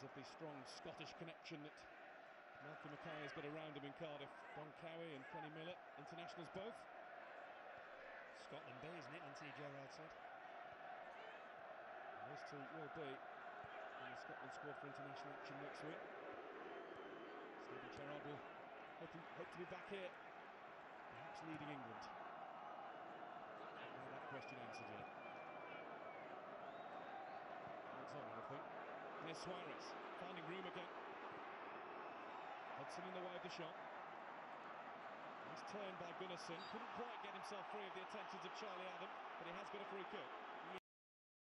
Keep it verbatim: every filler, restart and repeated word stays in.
of the strong Scottish connection that Malcolm Mackay has got around him in Cardiff. Don Cowie and Kenny Miller, internationals both. Scotland Bay, isn't it? Anthony Gerrard said. And those two will be in the Scotland squad for international action next week. Stevie Gerrard will hope, hope to be back here, perhaps leading England. Now that question answered yet. It's on, I think. Here's Saurez, finding room again. Hudson in the way of the shot. Nice turn by Gunnarsson. Couldn't quite get himself free of the attentions of Charlie Adam, but he has got a free kick.